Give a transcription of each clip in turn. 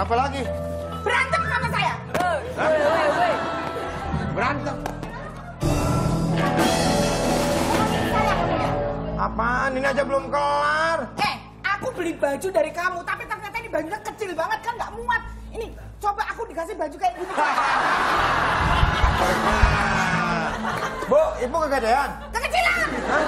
Apa lagi? Berantem sama saya. Berantem. Apaan? Ini aja belum kelar. Aku beli baju dari kamu, tapi ternyata ini bajunya kecil banget kan, nggak muat. Ini coba aku dikasih baju kayak gini. Bu, ibu kegedean? Kekecilan.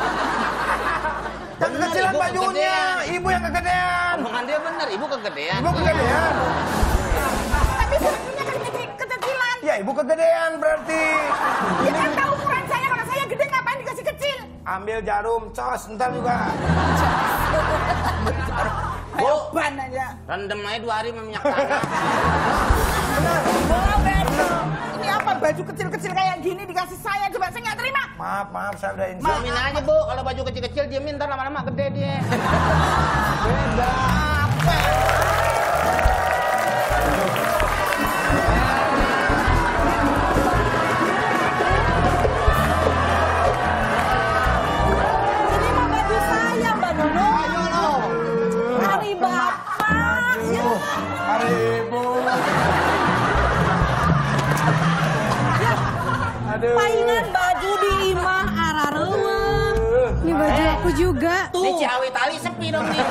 Yang kekecilan bajunya, ibu yang kegedean. Omongan dia bener, ibu kegedean. Ibu kegedean. Tapi bajunya kan kekecilan. Ya, ibu kegedean berarti. Ya kan tahu ukuran saya, kalau saya gede ngapain dikasih kecil? Ambil jarum, cos, ntar juga. Bu, Ban aja. rendem aja 2 hari sama minyak tanah. Ini apa baju kecil-kecil kayak gini dikasih saya, coba saya nggak terima. Maaf, saya udah insaf. Diemin aja, Bu. Kalau baju kecil-kecil diemin, ntar lama-lama gede dia. Beda. Apa? Ini mah baju saya, Mbak Nono. Ayo lo. Hari Bapak. Hari ibu. Aduh. Paingan baju di imah ararewa. Ini baju aku juga. Ini Ciawi tali sepi dong nih.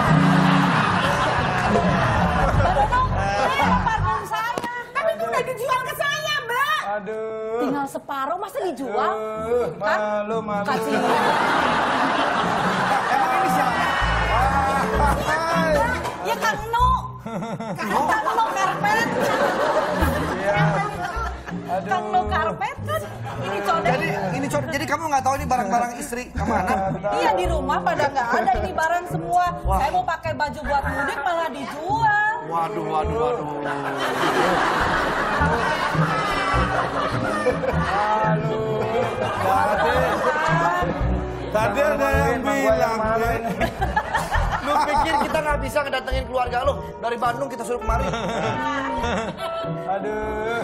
Mbak Nono, ini parfum saya. Tapi itu udah dijual ke saya, Mbak. Aduh. Tinggal separuh, masa dijual? Malu. Kasih. Emang ini siapa? Ya Kang No. Kang No karpet. Kang No karpet kan. Ini codek. Jadi kamu nggak tahu ini barang-barang istri kamu anak? Iya, di rumah pada nggak ada ini barang semua. Saya mau pakai baju buat mudik malah dijual. Waduh. Tadi ada yang bilang, Lu pikir kita nggak bisa ngedatengin keluarga lu dari Bandung kita suruh kemari? aduh.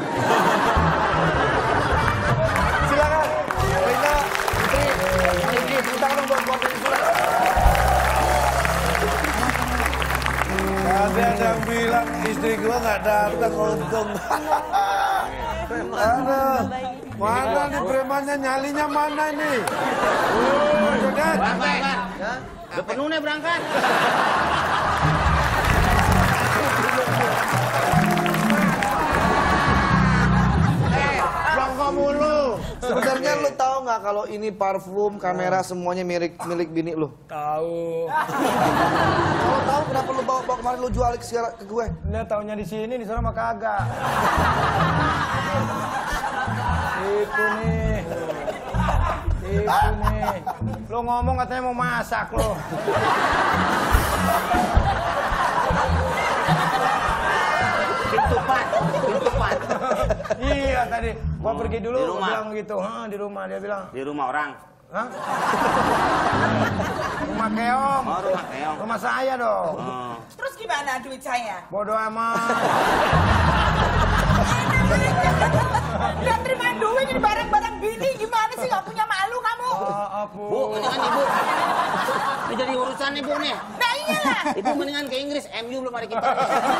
Silakan, Rina, Putri, Iki, tepuk tangan dong buat keluarga di Surat. Tadi ada yang bilang istri gua nggak datang, untung. Aduh, mana nih premannya, nyalinya mana nih? Jodet. Berangkat. Udah penuh nih berangkat. Bangka mulu. Sebenarnya lu tahu nggak kalau ini parfum, kamera semuanya milik bini lu? Tahu. Kalau tahu kenapa lu bawa kemarin lu jual ke gue? Dia taunya di sini, di sana mah kagak. Itu nih. Lo ngomong katanya mau masak lo. Pintupan. Iya tadi, gua pergi dulu, Di gua rumah? bilang gitu. Di rumah dia bilang. Di rumah orang. Hah? Rumah Keong. Oh, rumah Keong. Rumah saya dong. Oh. Terus gimana duit saya? Bodoh amat. Udah terima duit ini barang-barang gini, gimana sih, nggak punya malu kamu? Bu, mendingan ibu. Ini jadi urusan ibu nih. Nah iyalah. Ibu mendingan ke Inggris, MU belum ada kita.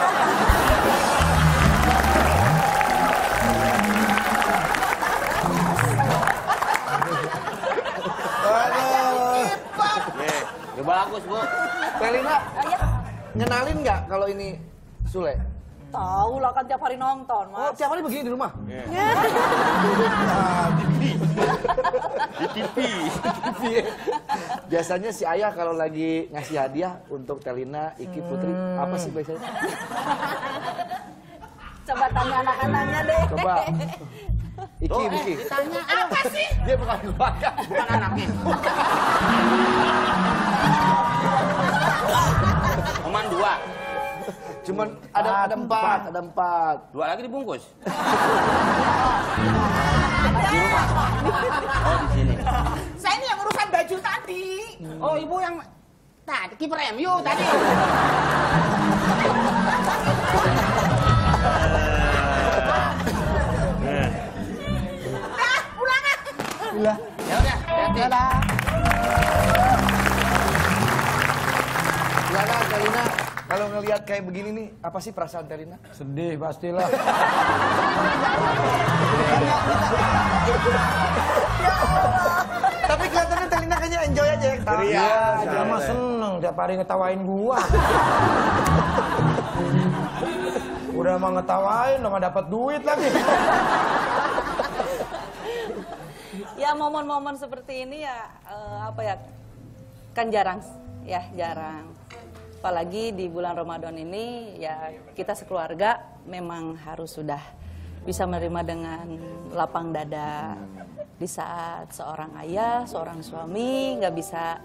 Ya bagus, Bu. Pelina, ngenalin nggak kalau ini Sule? Tahu lah kan tiap hari nonton, Oh, Mas. tiap hari begini di rumah? Di TV. Biasanya si Ayah kalau lagi ngasih hadiah untuk Telina, Iki, Putri, apa sih biasanya? Coba tanya anak-anaknya deh. Coba. Iki. Ditanya Apa sih? Dia bukan keluarga. bukan anaknya. Oman 2. Cuman ada empat. 2 lagi dibungkus. Di rumah. Oh, di sini. Saya ini yang urusan baju tadi. Oh, ibu yang tadi kiper MU tadi. Nah, pulang ah. Gila. Ya udah, hati-hati. Silakan Telina, kalau ngelihat kayak kayak begini nih, apa sih perasaan Telina? Sedih pastilah. Tapi kelihatannya Telina kayaknya enjoy aja ya. Iya, dia mah seneng tiap hari ngetawain gua. Udah mah ngetawain, udah mah dapat duit lagi. Ya momen-momen seperti ini ya apa ya, kan jarang ya, jarang. Apalagi di bulan Ramadan ini ya kita sekeluarga memang harus sudah bisa menerima dengan lapang dada. Di saat seorang ayah, seorang suami nggak bisa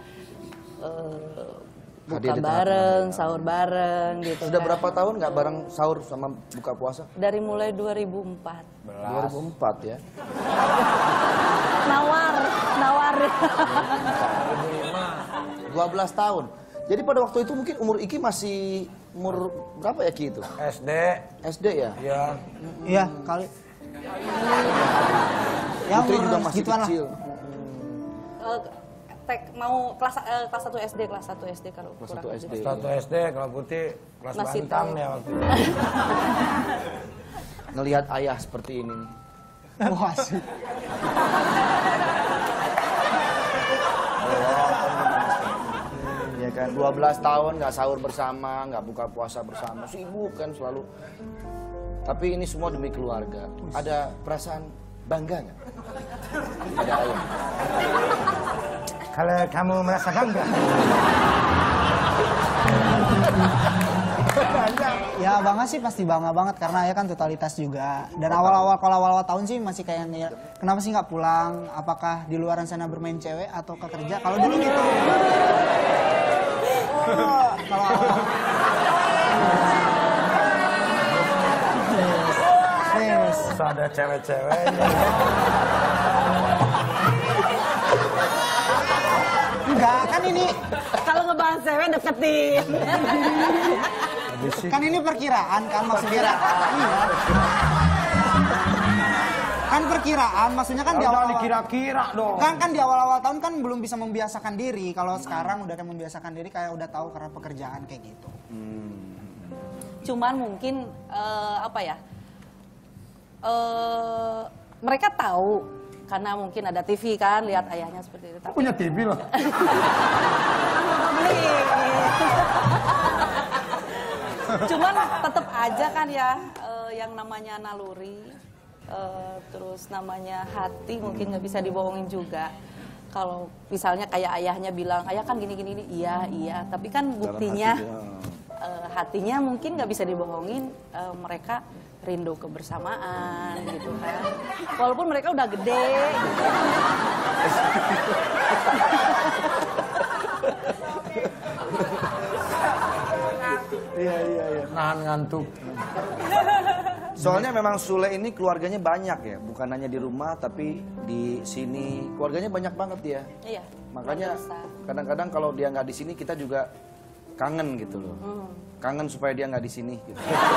buka bareng, sahur bareng gitu. Sudah kan. berapa tahun nggak bareng sahur sama buka puasa? Dari mulai 2004. 2004 ya. Nawar. 12 tahun. Jadi pada waktu itu mungkin umur Iki masih umur berapa ya Ki itu? SD. SD ya? Iya. Iya, kali. Ya, Putri juga masih gituan lah. kecil. Mau kelas 1 SD, kelas 1 SD kalau Kelas kurang 1 lebih. SD. Satu SD, kalau Putih kelas Masih bantang tahu. ya waktu itu. Ngelihat ayah seperti ini nih. Wah, sih. Ya kan, 12 tahun nggak sahur bersama, nggak buka puasa bersama, sibuk kan selalu. Tapi ini semua demi keluarga. Ada perasaan bangga nggak? Ada ayah. Kalau kamu merasa bangga. Ya bangga sih pasti bangga banget karena ya kan totalitas juga. Dan awal-awal tahun sih masih kayak kenapa sih nggak pulang? Apakah di luaran sana bermain cewek atau ke kerja? Kalau dulu gitu. Kalau yes. Terus ada cewek-ceweknya. Enggak, kan ini Kalau ngebahas cewek deketin. kan ini perkiraan kan maksudnya. Iya. Kan perkiraan maksudnya kan di Jangan awal dikira-kira dong. kan di awal-awal tahun kan belum bisa membiasakan diri. Kalau sekarang udah membiasakan diri kayak udah tahu karena pekerjaan kayak gitu. Cuman mungkin apa ya? Mereka tahu karena mungkin ada TV kan, lihat ayahnya seperti itu. Tapi Punya TV loh. cuman tetap aja kan ya yang namanya naluri, terus namanya hati mungkin nggak bisa dibohongin juga. Kalau misalnya kayak ayahnya bilang, ayah kan gini-gini, iya, tapi kan buktinya hatinya mungkin nggak bisa dibohongin, mereka rindu kebersamaan gitu kan. Walaupun mereka udah gede. Gitu. Iya. Nahan ngantuk. Soalnya memang Sule ini keluarganya banyak ya, bukan hanya di rumah tapi di sini keluarganya banyak banget dia. Iya. Makanya keluarga besar. kadang-kadang kalau dia nggak di sini kita juga kangen gitu loh. Kangen supaya dia nggak di sini. Gitu.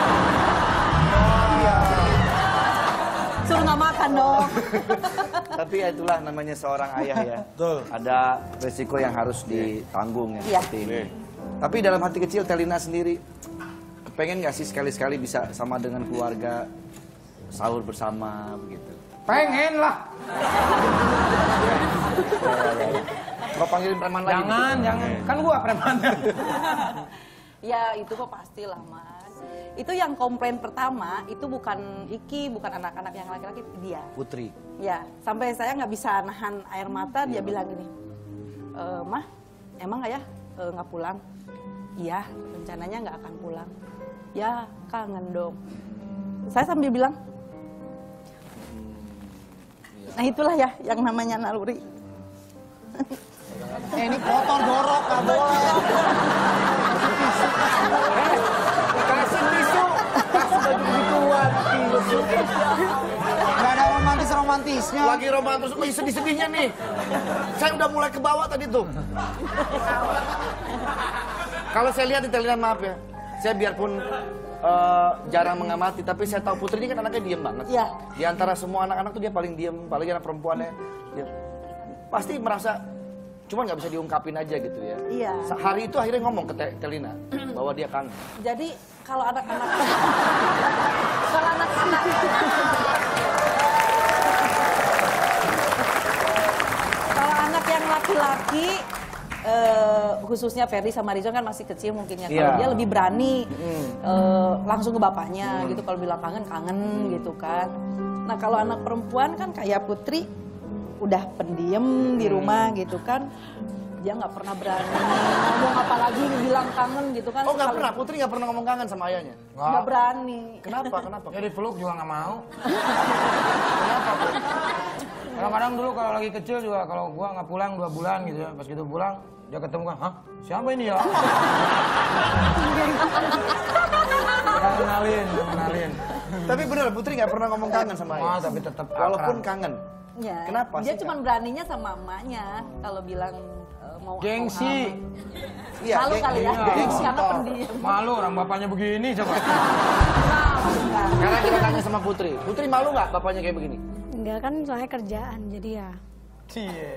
Suruh nggak makan dong. Tapi ya itulah namanya seorang ayah ya. Betul. Ada resiko yang harus ditanggung ya Iya. seperti ini. Tapi dalam hati kecil Telina sendiri pengen nggak sih sekali-sekali bisa sama dengan keluarga sahur bersama begitu? Pengen lah. Mau panggilin preman lagi? Jangan. Kan gua premannya. Ya itu kok pastilah Mas. Itu yang komplain pertama itu bukan Iki, bukan anak-anak yang laki-laki, dia. Putri. Ya, sampai saya nggak bisa nahan air mata, dia bilang gini, Mah, emang ayah nggak pulang? Iya, rencananya nggak akan pulang. Ya, kangen dong. Saya sambil bilang, nah itulah ya yang namanya naluri. Ini kotor dorok nggak boleh. Kasih tisu. Kasih baju gituan. Tisu. Nggak ada romantisnya. Lagi romantis, lagi sedih-sedihnya nih. Saya udah mulai ke bawah tadi tuh. Kalau saya lihat di Telina, maaf ya, saya biarpun jarang mengamati, tapi saya tahu Putri ini kan anaknya diem banget. Iya. Di antara semua anak-anak tuh dia paling diem, apalagi anak perempuannya. Dia pasti merasa Cuman nggak bisa diungkapin aja gitu ya. Iya. Hari itu akhirnya ngomong ke Telina bahwa dia kangen. Jadi kalau anak-anak kalau anak-anak kalau anak yang laki-laki khususnya Ferdi sama Rizwan kan masih kecil mungkin ya. Kalau Iya. dia lebih berani langsung ke bapaknya gitu. Kalau bilang kangen gitu kan. Nah kalau anak perempuan kan kayak Putri udah pendiam di rumah gitu kan. Dia nggak pernah berani ngomong apalagi bilang kangen gitu kan. Oh nggak pernah, Putri nggak pernah ngomong kangen sama ayahnya? Nggak berani. Kenapa? Kenapa? Jadi peluk juga nggak mau. Kenapa? Kadang-kadang dulu kalau lagi kecil juga kalau gua nggak pulang 2 bulan gitu ya, pas gitu pulang dia ketemu kan, hah siapa ini ya? Kenalin. Tapi bener, Putri nggak pernah ngomong kangen sama ayah? Tapi tetap Walaupun akrab. kangen? Ya, Kenapa dia sih, cuma Kak? beraninya sama emaknya kalau bilang mau Gengsi. Iya, malu kali ya, gengsi. karena toh. pendiam. Malu orang bapaknya begini coba. Sekarang kita tanya sama Putri. Putri malu nggak bapaknya kayak begini? Enggak kan soalnya kerjaan jadi ya. Cie.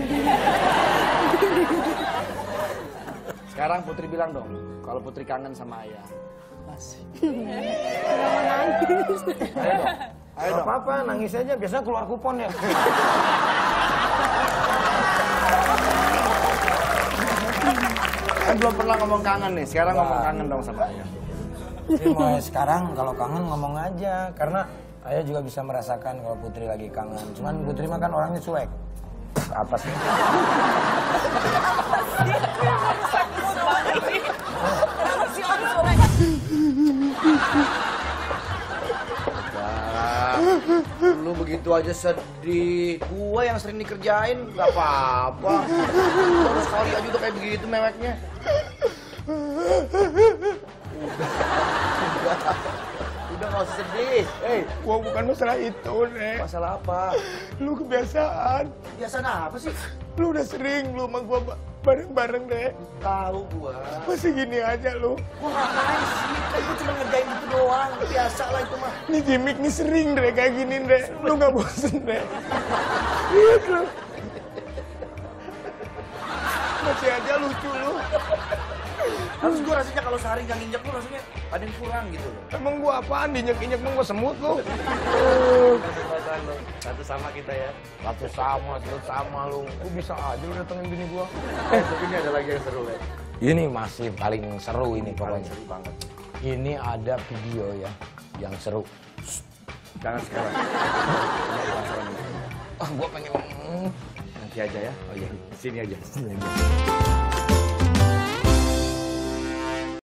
Sekarang Putri bilang dong, kalau Putri kangen sama ayah. Enggak mau nangis. Ayo dong. Ayo Gak dong. apa-apa, nangis aja. Biasanya keluar kupon ya. Kan belum pernah ngomong kangen nih, sekarang ngomong kangen dong sama ayah. Jadi mulai sekarang kalau kangen ngomong aja. Karena ayah juga bisa merasakan kalau Putri lagi kangen. Cuman Putri mah kan orangnya cuek. Apa sih? Lu begitu aja sedih. Gua yang sering dikerjain, gak apa-apa. Baru sekali aja udah kayak begitu meweknya. Udah gak usah sedih. Gua bukan masalah itu, Nek. Masalah apa? Lu kebiasaan. Biasa apa sih? Lu udah sering lu sama gua bareng-bareng, Nek. Tahu gua. Masih gini aja lu. Gua ngapain sih? Kan gua cuma ngerjain gitu doang. Biasa lah itu mah. Ini gimmick nih sering, Nek, kayak gini, Nek. Lu gak bosen, Nek. Lihat lu. Masih aja lucu lu. Harus gua rasanya kalau sehari nggak nginjek lu rasanya ada yang kurang gitu loh. Emang gua apaan? Dinyek-inyek emang gua semut lu. Satu sama kita ya. Satu sama lu. Lu bisa aja lu datengin bini gua. Tapi ini ada lagi yang seru ya. Ini masih paling seru ini Paling pokoknya. seru banget. Ini ada video ya yang seru. Jangan sekarang. Ah, gua pengen Nanti aja ya. Oh iya, sini aja.